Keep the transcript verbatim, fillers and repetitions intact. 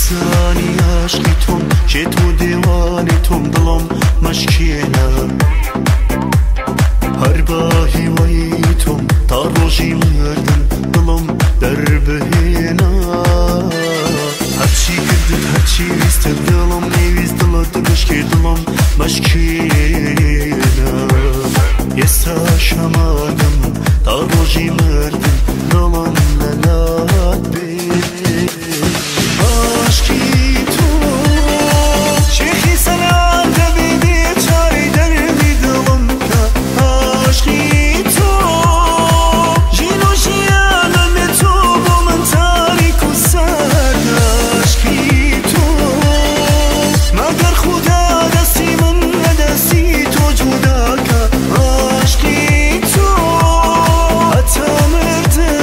زانی عشقی توم که تو دیوانی توم دلم مشکینه هر باهی وی توم تا روشی مردن دلم در بهینه هرچی کردت هرچی ویستد دلم نیویز دلت مشکی دلم مشکینه یه ساشمادم تا روشی مردن دلم للات بی عشقی تو شیخی سلام دبیدی چاری دردی دلم که عشقی تو جینو جیانم تو با من تاریک و سرد عشقی تو مگر خدا دستی من ندستی تو جدا که عشقی تو حتی مرده